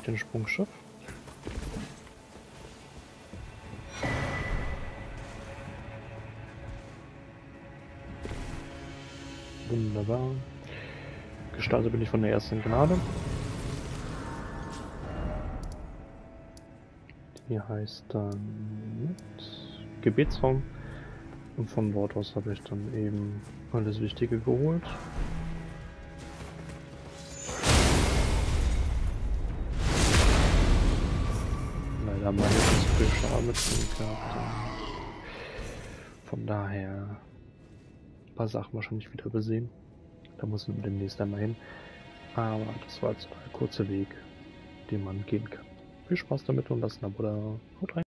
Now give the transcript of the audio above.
den Sprungschiff. Wunderbar. Gestartet bin ich von der ersten Gnade. Die heißt dann Gebetsraum. Und von dort aus habe ich dann eben alles Wichtige geholt. Leider haben wir jetzt nicht so viel Schaden mit gehabt. Von daher ein paar Sachen wahrscheinlich wieder besehen. Da muss man demnächst einmal hin. Aber das war jetzt der kurze Weg, den man gehen kann. Viel Spaß damit und lasst ein Abo da. Haut rein.